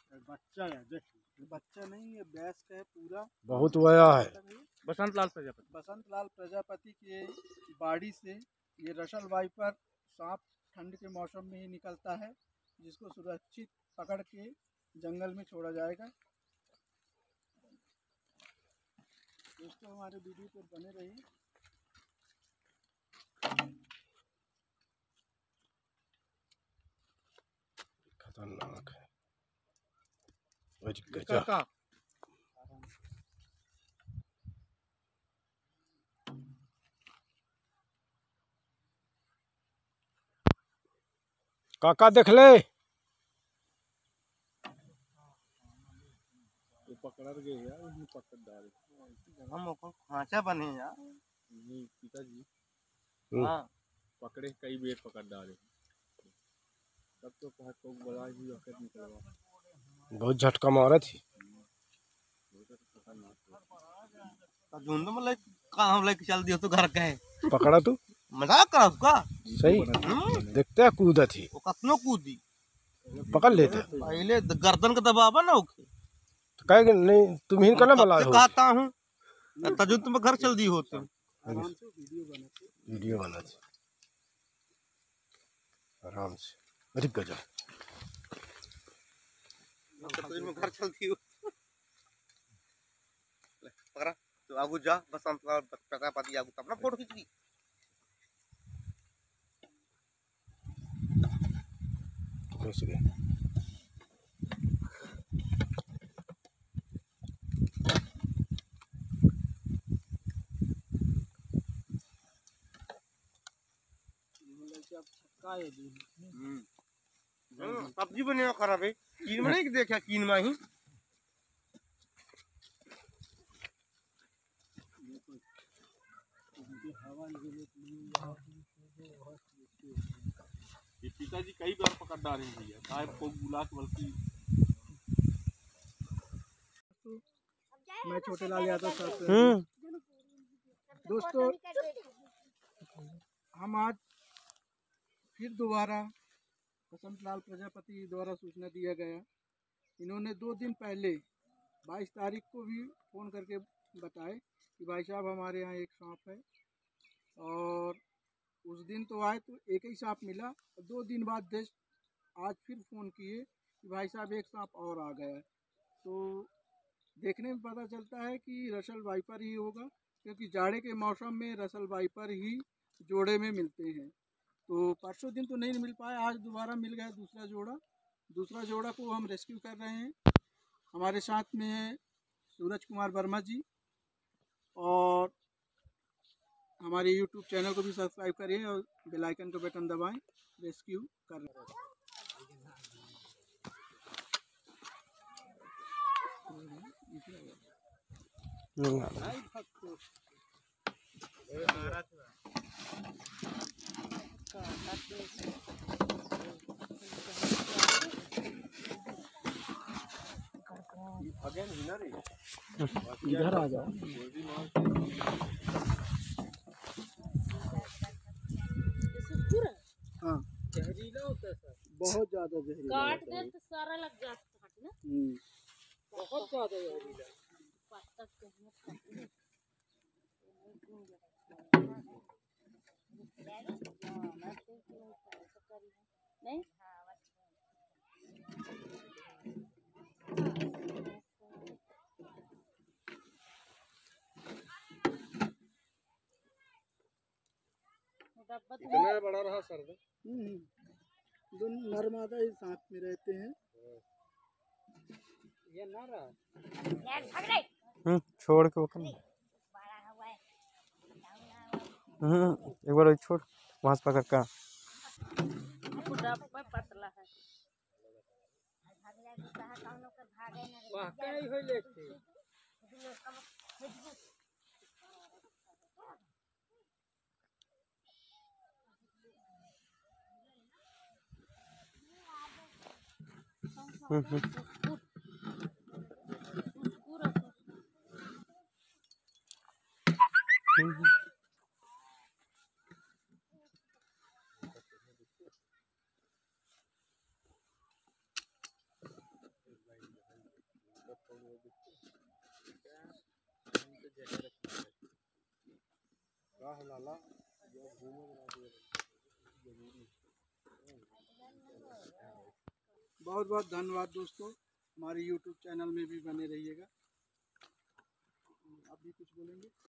बच्चा है, देखिए बच्चा नहीं, ये भैंस का है पूरा। बहुत वया है। बसंत लाल प्रजापति के बाड़ी से ये रसल वाइपर सांप ठंड के मौसम में ही निकलता है, जिसको सुरक्षित पकड़ के जंगल में छोड़ा जाएगा। दोस्तों हमारे वीडियो पर बने रहिए। खतरनाक है। काका देख ले, पकड़ गए यार, उसने पकड़ डाले। हम खांचा बने यार, नहीं पिताजी, हाँ पकड़े कई बेर पकड़ डाले, तब तो बड़ा ही वक्त निकलवा। बहुत झटका मारा थी। झुंड में लाइक कहाँ लाइक चल दिया तो घर का है। पकड़ा तू, मजाक करा उसका। सही देखते हैं, कूदा थी, वो कतनो कूदी, पकड़ लेते। पहले गर्दन का दबावा ना होके तो कहे नहीं तुम ही करना बला हो। कहता हूँ तजु तुम घर चल दी होते। वीडियो बना थी आराम से। अरे गजब, घर चल दी पकड़ा तो आगू जा, बसंत लाल प्रजापति आगू अपना फोटो खींच ली। घुस गए। सब्जी बने खराब है, कीन में नहीं देखा, कीन में ही ये पिताजी कई बार पकड़ डाले हैं भैया, साहब को बुला के बल्कि। मैं छोटे लाल यादव साहब। दोस्तों हम आज फिर दोबारा बसंत लाल प्रजापति द्वारा सूचना दिया गया। इन्होंने 2 दिन पहले 22 तारीख को भी फ़ोन करके बताए कि भाई साहब हमारे यहाँ एक सांप है, और उस दिन तो आए तो एक ही सांप मिला। 2 दिन बाद आज फिर फ़ोन किए कि भाई साहब एक सांप और आ गया है। तो देखने में पता चलता है कि रसल वाइपर ही होगा, क्योंकि जाड़े के मौसम में रसल वाइपर ही जोड़े में मिलते हैं। तो परसों दिन तो नहीं मिल पाया, आज दोबारा मिल गया दूसरा जोड़ा को हम रेस्क्यू कर रहे हैं। हमारे साथ में है सूरज कुमार वर्मा जी, और हमारे YouTube चैनल को भी सब्सक्राइब करिए और बेल आइकन का बटन दबाएं। रेस्क्यू कर रहे हैं। इधर आ जाओ। हाँ जहरीला होता है सर, बहुत ज्यादा जहरीला। काट दे तो सारा लग जाता है ना, बहुत ज्यादा जहरीला। नहीं इतना बड़ा रहा सर। दोनों नरमादा ही साथ में रहते हैं। ये ना रहा छोड़ के एक बार छोड़, वहां से पकड़ का। पतला है बहुत बहुत धन्यवाद दोस्तों, हमारे YouTube चैनल में भी बने रहिएगा। आप भी कुछ बोलेंगे?